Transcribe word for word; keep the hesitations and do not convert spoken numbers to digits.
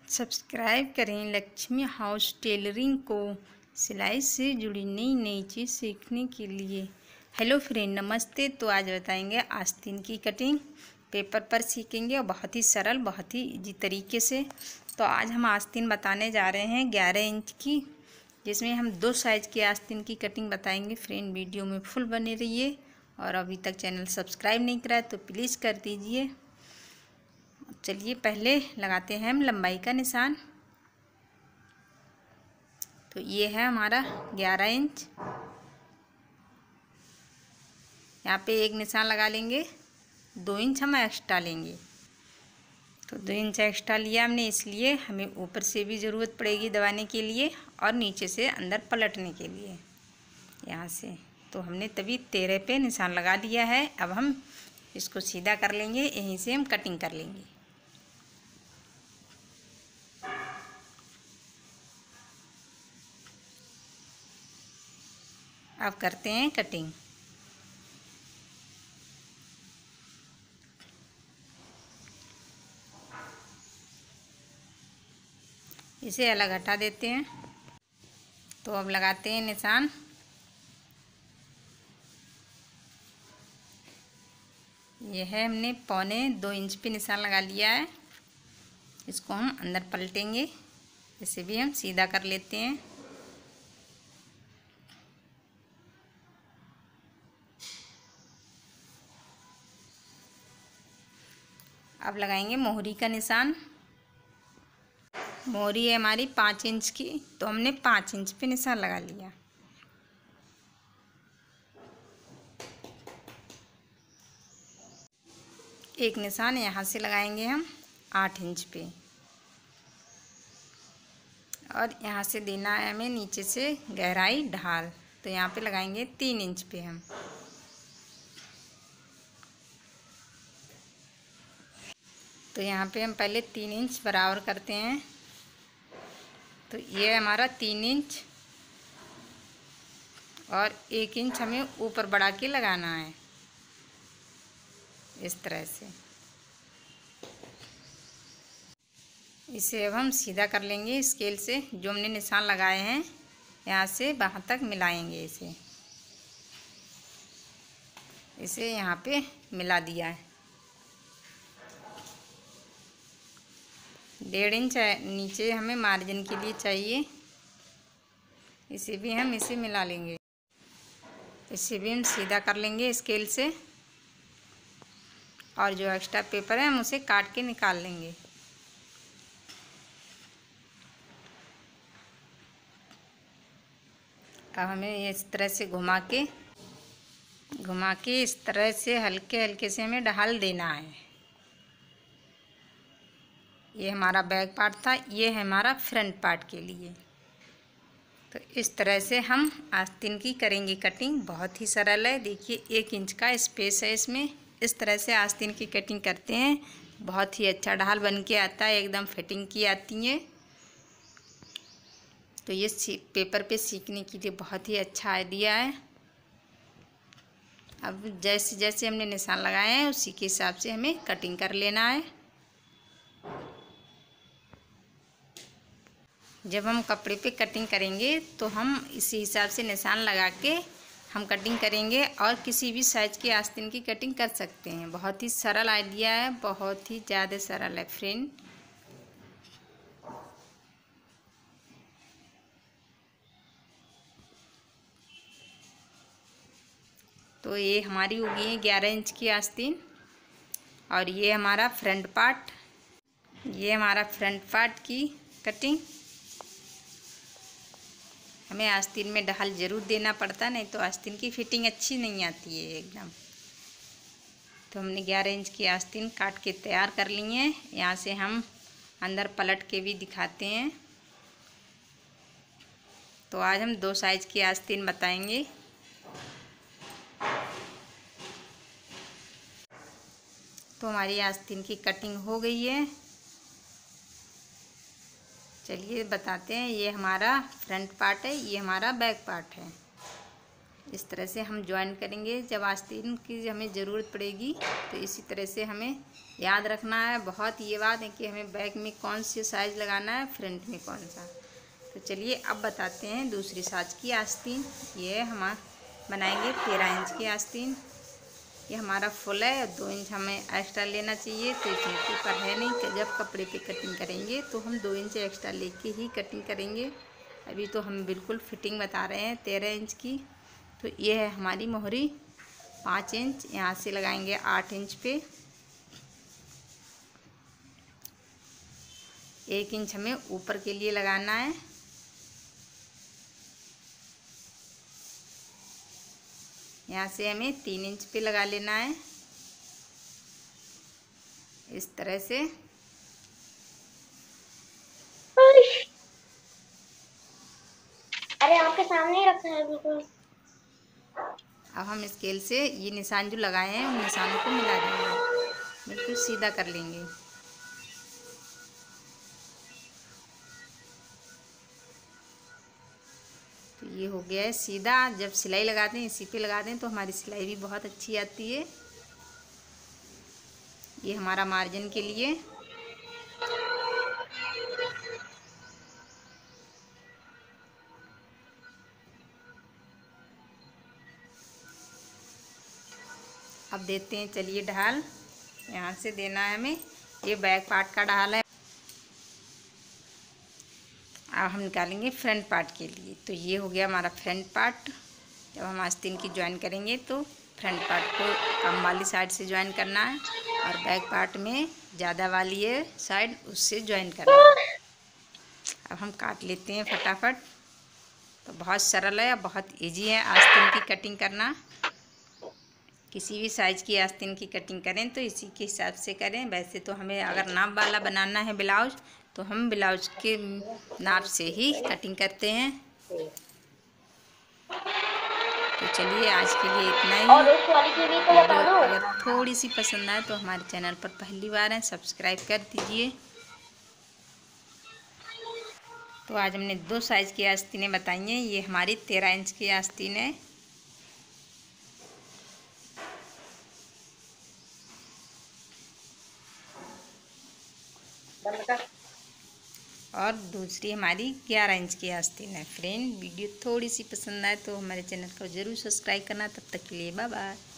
Subscribe करें Lakshmi house tailoring को सिलाई से जुड़ी नई नई चीज़ सीखने के लिए। हेलो फ्रेंड, नमस्ते। तो आज बताएंगे आस्तीन की कटिंग। पेपर पर सीखेंगे और बहुत ही सरल, बहुत ही इजी तरीके से। तो आज हम आस्तीन बताने जा रहे हैं ग्यारह इंच की, जिसमें हम दो साइज़ की आस्तीन की कटिंग बताएंगे। फ्रेंड, वीडियो में फुल बने रहिए और अभी तक चैनल सब्सक्राइब नहीं करा है तो प्लीज़ कर दीजिए। चलिए पहले लगाते हैं हम लंबाई का निशान। तो ये है हमारा ग्यारह इंच। यहाँ पे एक निशान लगा लेंगे, दो इंच हम एक्स्ट्रा लेंगे। तो दो इंच एक्स्ट्रा लिया हमने, इसलिए हमें ऊपर से भी ज़रूरत पड़ेगी दबाने के लिए और नीचे से अंदर पलटने के लिए यहाँ से। तो हमने तभी तेरह पे निशान लगा लिया है। अब हम इसको सीधा कर लेंगे, यहीं से हम कटिंग कर लेंगे। अब करते हैं कटिंग। इसे अलग हटा देते हैं। तो अब लगाते हैं निशान। यह है, हमने पौने दो इंच पे निशान लगा लिया है। इसको हम अंदर पलटेंगे, इसे भी हम सीधा कर लेते हैं। अब लगाएंगे मोहरी का निशान। मोहरी है हमारी पाँच इंच की, तो हमने पाँच इंच पे निशान लगा लिया। एक निशान यहाँ से लगाएंगे हम आठ इंच पे, और यहाँ से देना है हमें नीचे से गहराई ढाल। तो यहाँ पे लगाएंगे तीन इंच पे हम। तो यहाँ पे हम पहले तीन इंच बराबर करते हैं। तो ये हमारा तीन इंच और एक इंच हमें ऊपर बढ़ा के लगाना है, इस तरह से। इसे अब हम सीधा कर लेंगे स्केल से। जो हमने निशान लगाए हैं यहाँ से वहाँ तक मिलाएंगे इसे। इसे यहाँ पे मिला दिया है। डेढ़ इंच नीचे हमें मार्जिन के लिए चाहिए, इसे भी हम इसे मिला लेंगे। इसे भी हम सीधा कर लेंगे स्केल से, और जो एक्स्ट्रा पेपर है हम उसे काट के निकाल लेंगे। अब हमें इस तरह से घुमा के घुमा के इस तरह से हल्के हल्के से हमें ढाल देना है। ये हमारा बैक पार्ट था, ये है हमारा फ्रंट पार्ट के लिए। तो इस तरह से हम आस्तीन की करेंगे कटिंग। बहुत ही सरल है। देखिए एक इंच का स्पेस है इसमें। इस तरह से आस्तीन की कटिंग करते हैं, बहुत ही अच्छा ढाल बन के आता है, एकदम फिटिंग की आती है। तो ये पेपर पे सीखने के लिए बहुत ही अच्छा आइडिया है। अब जैसे जैसे हमने निशान लगाए हैं उसी के हिसाब से हमें कटिंग कर लेना है। जब हम कपड़े पे कटिंग करेंगे तो हम इसी हिसाब से निशान लगा के हम कटिंग करेंगे, और किसी भी साइज़ की आस्तीन की कटिंग कर सकते हैं। बहुत ही सरल आइडिया है, बहुत ही ज़्यादा सरल है फ्रेंड। तो ये हमारी हो गई है ग्यारह इंच की आस्तीन। और ये हमारा फ्रंट पार्ट, ये हमारा फ्रंट पार्ट की कटिंग। हमें आस्तीन में ढाल ज़रूर देना पड़ता, नहीं तो आस्तीन की फिटिंग अच्छी नहीं आती है एकदम। तो हमने ग्यारह इंच की आस्तीन काट के तैयार कर ली है। यहाँ से हम अंदर पलट के भी दिखाते हैं। तो आज हम दो साइज़ की आस्तीन बताएंगे। तो हमारी आस्तीन की कटिंग हो गई है। चलिए बताते हैं। ये हमारा फ्रंट पार्ट है, ये हमारा बैक पार्ट है। इस तरह से हम ज्वाइन करेंगे। जब आस्तीन की हमें ज़रूरत पड़ेगी तो इसी तरह से हमें याद रखना है। बहुत ये बात है कि हमें बैक में कौन सी साइज़ लगाना है, फ्रंट में कौन सा। तो चलिए अब बताते हैं दूसरी साइज की आस्तीन। ये हम बनाएंगे तेरह इंच की आस्तीन। ये हमारा फुल है और दो इंच हमें एक्स्ट्रा लेना चाहिए। तो इसमें पेपर है नहीं कि जब कपड़े पे कटिंग करेंगे तो हम दो इंच एक्स्ट्रा लेके ही कटिंग करेंगे। अभी तो हम बिल्कुल फिटिंग बता रहे हैं तेरह इंच की। तो ये है हमारी मोहरी पाँच इंच, यहाँ से लगाएंगे आठ इंच पे। एक इंच हमें ऊपर के लिए लगाना है। यहाँ से हमें तीन इंच पे लगा लेना है इस तरह से। अरे आपके सामने ही रखा है बिल्कुल। अब हम स्केल से ये निशान जो लगाए हैं उन निशानों को मिला देंगे, बिल्कुल सीधा कर लेंगे। तो ये हो गया है सीधा। जब सिलाई लगाते हैं इसी पे लगाते हैं तो हमारी सिलाई भी बहुत अच्छी आती है। ये हमारा मार्जिन के लिए। अब देते हैं चलिए ढाल। यहाँ से देना है हमें, ये बैक पार्ट का ढाल है। अब हम निकालेंगे फ्रंट पार्ट के लिए। तो ये हो गया हमारा फ्रंट पार्ट। जब हम आस्तीन की ज्वाइन करेंगे तो फ्रंट पार्ट को कम वाली साइड से ज्वाइन करना है और बैक पार्ट में ज़्यादा वाली है साइड उससे ज्वाइन करना है। अब हम काट लेते हैं फटाफट। तो बहुत सरल है, बहुत इजी है आस्तीन की कटिंग करना। किसी भी साइज़ की आस्तीन की कटिंग करें तो इसी के हिसाब से करें। वैसे तो हमें अगर नाप वाला बनाना है ब्लाउज तो हम ब्लाउज के नाप से ही कटिंग करते हैं। तो चलिए आज के लिए इतना ही। और उस वाली की भी तो बता वीडियो दो। अगर थोड़ी सी पसंद आए तो हमारे चैनल पर पहली बार है सब्सक्राइब कर दीजिए। तो आज हमने दो साइज़ की आस्तीनें बताई हैं। ये हमारी तेरह इंच की आस्तीन है और दूसरी हमारी ग्यारह इंच की आस्तीन है। फ्रेंड वीडियो थोड़ी सी पसंद आए तो हमारे चैनल को ज़रूर सब्सक्राइब करना। तब तक के लिए बाय बाय।